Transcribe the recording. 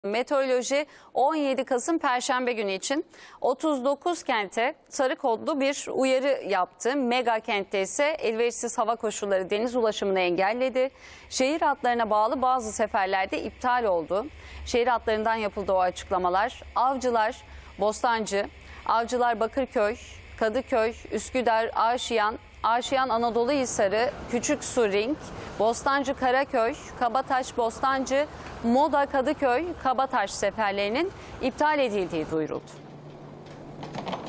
Meteoroloji 17 Kasım Perşembe günü için 39 kente sarı kodlu bir uyarı yaptı. Mega kentte ise elverişsiz hava koşulları deniz ulaşımını engelledi. Şehir hatlarına bağlı bazı seferlerde iptal oldu. Şehir hatlarından yapıldı o açıklamalar. Avcılar, Bostancı, Avcılar Bakırköy, Kadıköy, Üsküdar, Aşiyan Anadoluhisarı, Küçüksuring, Bostancı Karaköy, Kabataş Bostancı, Moda Kadıköy, Kabataş seferlerinin iptal edildiği duyuruldu.